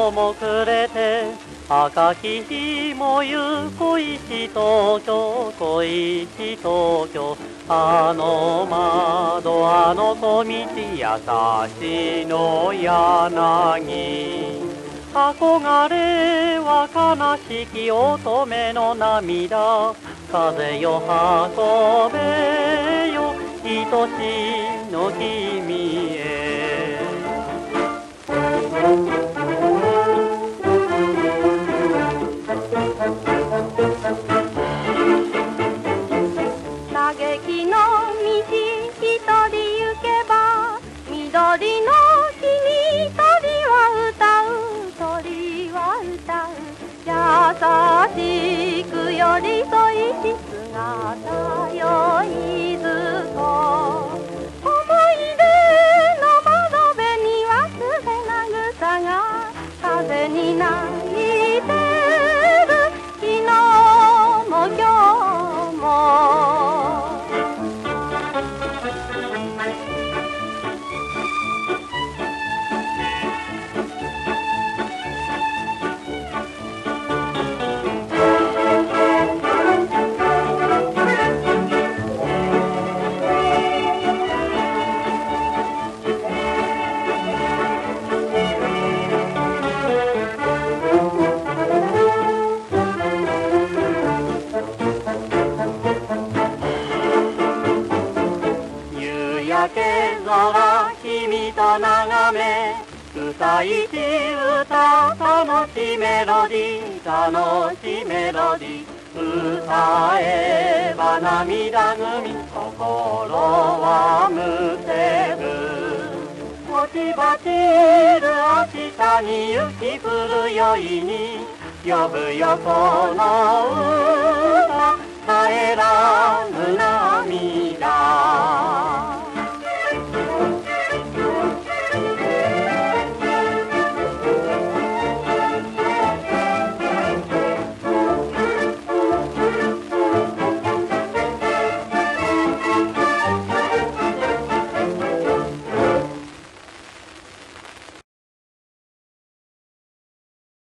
夜も暮れて赤き日もゆ恋し東京恋し東京あの窓あの小道優しの柳憧れは悲しき乙女の涙風よ運べよ愛しの君へ嘆きの道一人行けば緑の木に鳥は歌う鳥は歌う優しく寄り添いし姿よいずこ思い出の窓辺に忘れ渚が風に泣いてる昨日も今日も焼け空君と眺め歌いし歌楽しいメロディー楽しいメロディー歌えば涙ぐみ心はむせる落ち葉散る明日に雪降る夜に呼ぶよこの歌耐えらぬ涙